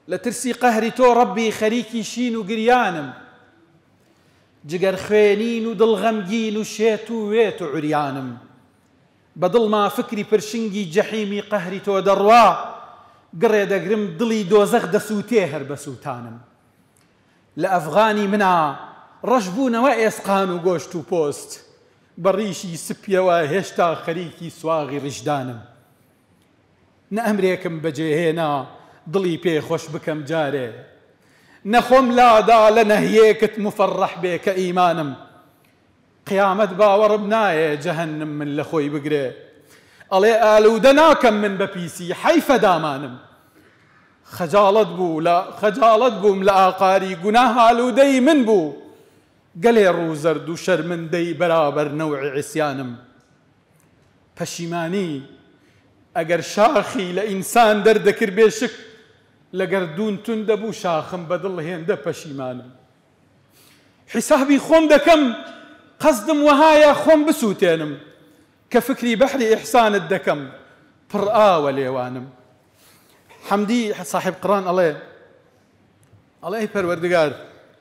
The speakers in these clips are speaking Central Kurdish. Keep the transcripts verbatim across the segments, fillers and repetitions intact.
لترسي قهري تو ربي خريكي شين وقريانم جقر خوينين ودل غمجين وشيتو ويتو عريانم بدل ما فكري برشنجي جحيمي قهري تو دروا قري دقرم دلي دوزخ دسوتيهر بسوتانم لأفغاني منا رجبونا وإسقانو قوشتو بوست بريشي سبيا وهشتا خريكي سواغي رجدانم نأمريكم بجيهنا ضلي بي خوش بكم جاري نخم لا دا لنهيكت مفرح بيك إيمانم قيامة باور بناية جهنم من لخوي بقري علي آلو دناكم من ببيسي حيف دامانم خجالت بو لا خجالت بو ملا قاري قناها آلو دي من بو قلي روزرد وشر من دي برابر نوع عسيانم پشیمانی اگر شاخی لإنسان دردكر بيشك لقردون تندبو شاخم بدل هنده پشیمانم حسابي خوم دكم قصدم وهايا خوم بسوتينم كفكري بحري إحسان الدكم برآ وليوانم حمدي صاحب قرآن الله الله پروردگار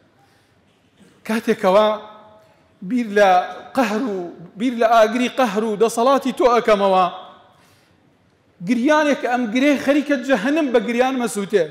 كاتكوا بير لا قهرو بير لا اجري قهرو ده صلاتي تو اكموا قريانك ام قري خريكه جهنم بقريان مسوته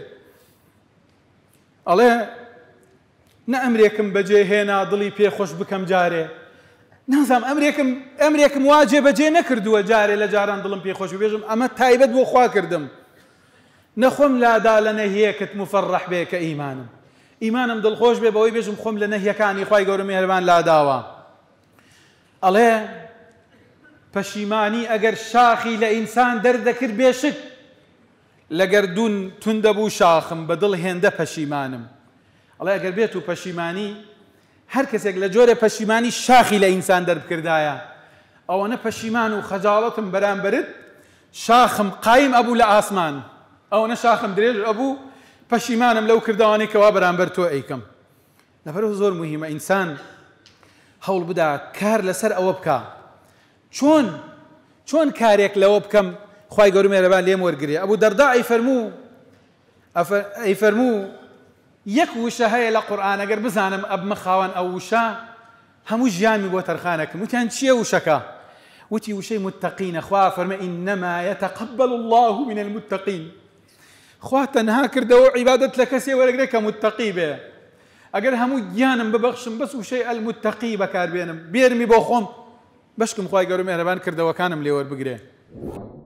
الله نأمريكم بجي هنا ضلي بي خوش بكم جاري نظام امريكم امريكم واجب بجي نكردو جاري لجاران ضلم بي خوش بيجم اما تايبت بو خوا كردم نخم لا دالنا هيك مفرح بك ايمانم إيمانم دل خوش بي بوي بيجم خم لنهي كاني خواي قول مهربان لا داوا الله پشیمانی اگر شاخي لإنسان دردكر بيشك لقردون تندبو شاخم بدل هنده پشیمانم الله اگر بيتو پشیمانی هر کسيك لجوره پشیمانی شاخي لإنسان درب كردايا او انا پشیمان و خجالتم بران برد شاخم قايم ابو لآسمان او انا شاخم دريج ابو پشیمانم لو کردوانی کوا برانبر تو ایکم لبرو زور مهمه انسان هول بدا کار لسر او بکا چون چون کارێک لەوە بکەم خوای گەورە مێرەبان لێم وەرگرێ ئەبوو دەرداء ئەیفەرموو ئەیفەرموو یەک وشە هەیە لە قورئان ئەگەر بزانم ئەبمە خاوەن ئەو وشە هەموو ژیانمی بۆ تەرخانەکەم وتیان چییە وشەکە وتی وشەی متەقینە خوا فەرمێ ئینەما یەتەقەبەل الله من المتقین خوا تەنها کردەوە عیبادەت لە کەسێ وەرەگرێ کە متەقی بێ ئەگەر هەموو گیانم ببەخشم بەس وشەی ئەلمتەقی بەکاربێنم بێرمی بۆ خۆم بەشکم خوای گەورە مێرەبان کردەوەکانم لێ وەربگرێ